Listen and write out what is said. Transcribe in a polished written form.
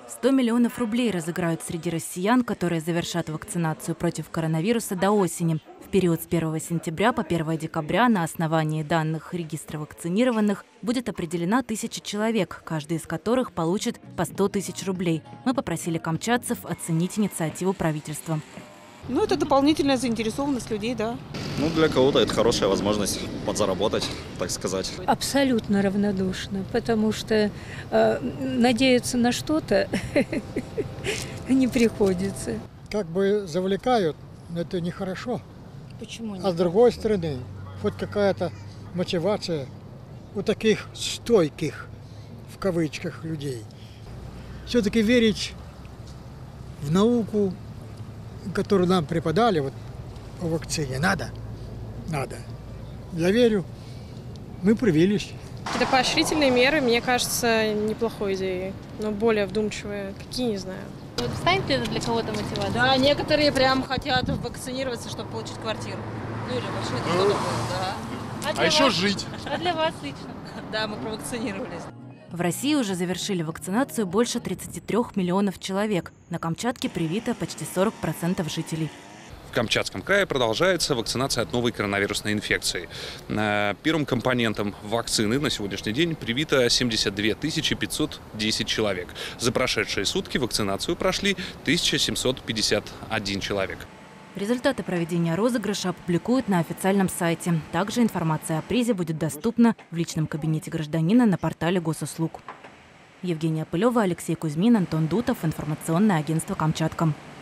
100 миллионов рублей разыграют среди россиян, которые завершат вакцинацию против коронавируса до осени. В период с 1 сентября по 1 декабря на основании данных регистра вакцинированных будет определена 1000 человек, каждый из которых получит по 100 тысяч рублей. Мы попросили камчатцев оценить инициативу правительства. Ну, это дополнительная заинтересованность людей, да. Ну, для кого-то это хорошая возможность подзаработать, так сказать. Абсолютно равнодушна, потому что надеяться на что-то не приходится. Как бы завлекают, но это нехорошо. Почему А с другой стороны, хоть какая-то мотивация у таких стойких, в кавычках, людей. Все-таки верить в науку, которую нам преподали вот, по вакцине, надо. Я верю, мы привились. Какие-то поощрительные меры, мне кажется, неплохой идеей, но более вдумчивые. Какие, не знаю. Вот станет ли это для кого-то мотивацией? Да, некоторые прям хотят вакцинироваться, чтобы получить квартиру. Ну или машину, кто-то будет, да. А еще жить. А для вас лично? Да, мы провакцинировались. В России уже завершили вакцинацию больше 33 миллионов человек. На Камчатке привито почти 40% жителей. В Камчатском крае продолжается вакцинация от новой коронавирусной инфекции. Первым компонентом вакцины на сегодняшний день привито 72 510 человек. За прошедшие сутки вакцинацию прошли 1751 человек. Результаты проведения розыгрыша опубликуют на официальном сайте. Также информация о призе будет доступна в личном кабинете гражданина на портале Госуслуг. Евгения Пылева, Алексей Кузьмин, Антон Дутов. Информационное агентство «Камчатка».